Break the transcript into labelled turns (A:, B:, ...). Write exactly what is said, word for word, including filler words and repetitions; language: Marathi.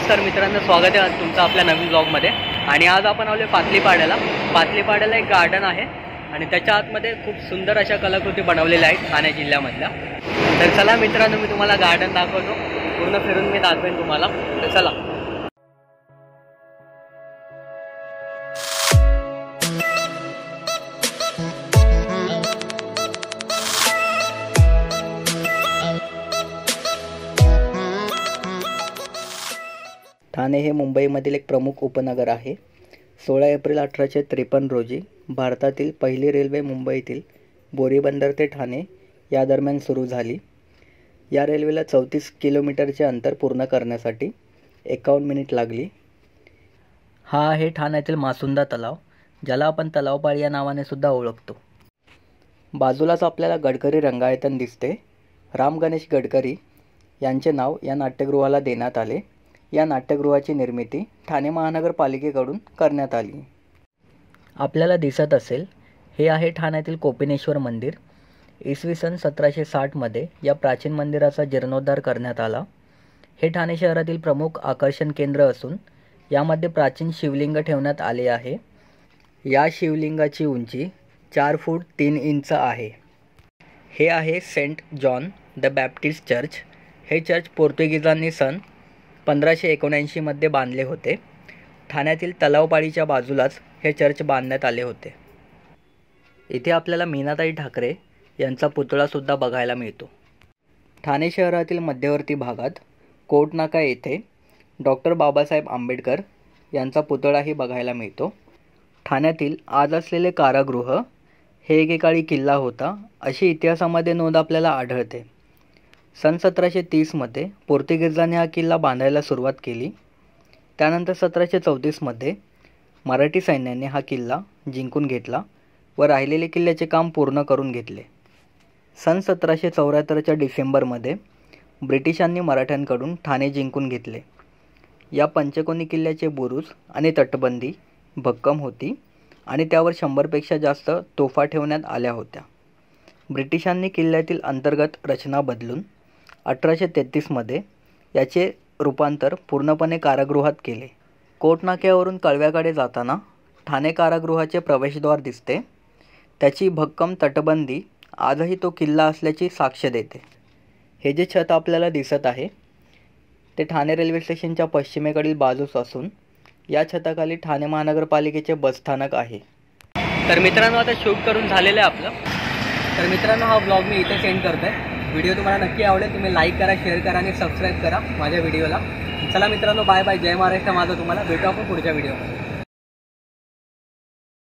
A: नमस्कार मित्रांनो, स्वागत आहे आज तुमचं आपल्या नवीन ब्लॉगमध्ये। आणि आज आपण आलो पातलीपाड्याला। पातलीपाड्याला एक गार्डन आहे आणि त्याच्या आतमध्ये खूप सुंदर अशा कलाकृती बनवलेल्या आहेत ठाणे जिल्ह्यामधल्या। तर चला मित्रांनो, मी तुम्हाला गार्डन दाखवतो, पूर्ण फिरून मी दाखवेन तुम्हाला। तर चला। ठाणे हे मुंबईमधील एक प्रमुख उपनगर आहे। सोळा एप्रिल अठराशे त्रेपन्न रोजी भारतातील पहिली रेल्वे मुंबईतील बोरीबंदर ते ठाणे या दरम्यान सुरू झाली। या रेल्वेला चौतीस किलोमीटरचे अंतर पूर्ण करण्यासाठी एकावन्न मिनिट लागली। हा आहे ठाण्यातील मासुंदा तलाव, ज्याला आपण तलावपाळी या नावाने सुद्धा ओळखतो। बाजूलाच आपल्याला गडकरी रंगायतन दिसते। राम गणेश गडकरी यांचे नाव या नाट्यगृहाला देण्यात आले। या नाट्यगृहाची निर्मिती ठाणे महानगरपालिकेकडून करण्यात आली। आपल्याला दिसत असेल, हे आहे ठाण्यातील कोपिनेश्वर मंदिर। इसवी सन सतराशे साठमध्ये या प्राचीन मंदिराचा जीर्णोद्धार करण्यात आला। हे ठाणे शहरातील प्रमुख आकर्षण केंद्र असून यामध्ये प्राचीन शिवलिंग ठेवण्यात आले आहे। या शिवलिंगाची उंची चार फूट तीन इंच आहे। हे आहे Saint John the Baptist church. हे चर्च पोर्तुगीजांनी सन पंधराशे एकोणऐंशीमध्ये बांधले होते। ठाण्यातील तलावपाळीच्या बाजूलाच हे चर्च बांधण्यात आले होते। इथे आपल्याला मीनाताई ठाकरे यांचा पुतळासुद्धा बघायला मिळतो। ठाणे शहरातील मध्यवर्ती भागात कोर्टनाका येथे डॉक्टर बाबासाहेब आंबेडकर यांचा पुतळाही बघायला मिळतो। ठाण्यातील आज असलेले कारागृह हे एकेकाळी किल्ला होता, अशी इतिहासामध्ये नोंद आपल्याला आढळते। सन सतराशे तीसमध्ये पोर्तुगीजांनी हा किल्ला बांधायला सुरुवात केली। त्यानंतर सतराशे चौतीसमध्ये मराठी सैन्याने हा किल्ला जिंकून घेतला व राहिलेले किल्ल्याचे काम पूर्ण करून घेतले। सन सतराशे चौऱ्याहत्तरच्या डिसेंबरमध्ये ब्रिटिशांनी मराठ्यांकडून ठाणे जिंकून घेतले। या पंचकोनी किल्ल्याचे बुरुज आणि तटबंदी भक्कम होती आणि त्यावर शंभरपेक्षा जास्त तोफा ठेवण्यात आल्या होत्या। ब्रिटिशांनी किल्ल्यातील अंतर्गत रचना बदलून अठराशे तेहतीसमध्ये याचे रूपांतर पूर्णपणे कारागृहात केले। कोर्टनाक्यावरून कळव्याकडे जाताना ठाणे कारागृहाचे प्रवेशद्वार दिसते। त्याची भक्कम तटबंदी आजही तो किल्ला असल्याची साक्ष देते। हे जे छत आपल्याला दिसत आहे ते ठाणे रेल्वे स्टेशनच्या पश्चिमेकडील बाजूस असून या छताखाली ठाणे महानगरपालिकेचे बसस्थानक आहे। तर मित्रांनो, आता शूट करून झालेलं आहे आपलं। तर मित्रांनो, हा ब्लॉग मी इथे सेंड करतोय। व्हिडिओ तुम्हाला नक्की आवडेल, तुम्ही लाईक करा, शेअर करा आणि सबस्क्राईब करा माझ्या व्हिडिओला। चला मित्रांनो, बाय बाय, जय महाराष्ट्र माझं। तुम्हाला भेटू आपण पुढच्या व्हिडिओमध्ये।